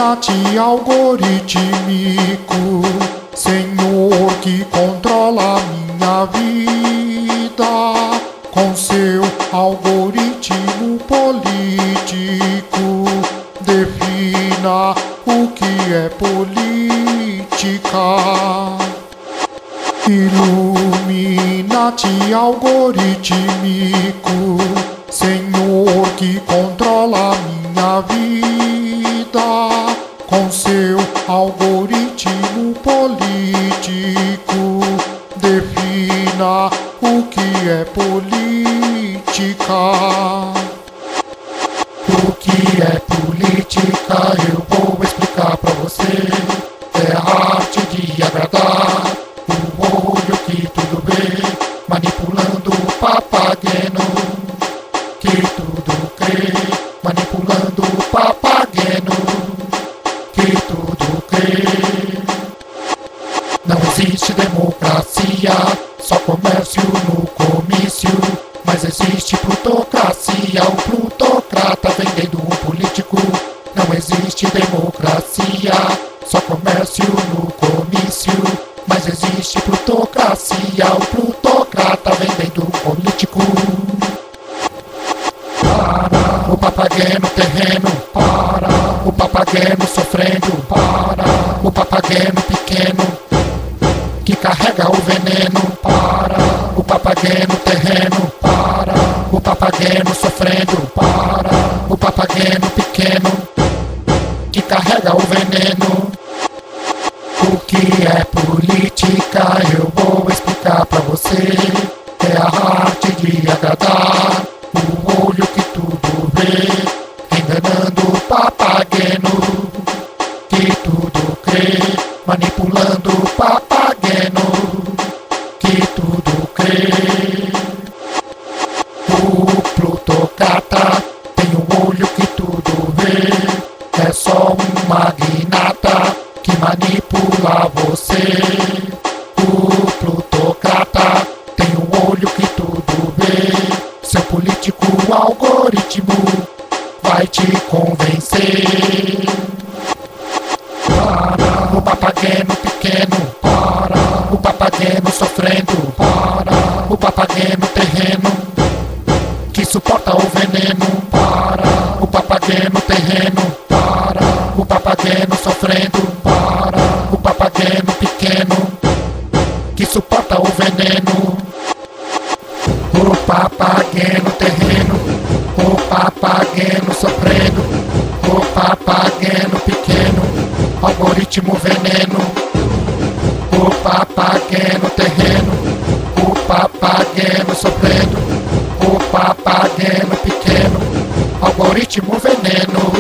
Illuminati algoritmico, Senhor que controla minha vida, com seu algoritmo político, defina o que é política. Illuminati algoritmico, Senhor que controla minha vida, com seu algoritmo político, defina o que é política. O que é política eu vou explicar pra você. É a arte de agradar o olho que tudo vê, manipulando o papageno que tudo crê, manipulando o papageno que tudo crê. Não existe democracia, só comércio no comício, mas existe plutocracia, o plutocrata vendendo um político. Não existe democracia, só comércio no comício, mas existe plutocracia, o plutocrata vendendo um político. Para o papageno terreno, para o papageno sofrendo, para o papageno pequeno que carrega o veneno, para o papageno terreno, para o papageno sofrendo, para o papageno pequeno que carrega o veneno. O que é política eu vou explicar pra você. É a arte de agradar o olho que tudo vê, enganando o papageno que tudo crê, manipulando o papageno que tudo crê. O plutocrata tem um olho que tudo vê, é só um magnata que manipula você. O plutocrata tem um olho que tudo vê, seu político algoritmo vai te convencer. Para o papageno pequeno, para o papageno sofrendo, para o papageno terreno que suporta o veneno, para o papageno terreno, para o papageno sofrendo, para o papageno pequeno que suporta o veneno. O papageno terreno, o papageno sofrendo, o papageno pequeno, algoritmo veneno. O papageno terreno, o papageno sofrendo, o papageno pequeno, algoritmo veneno.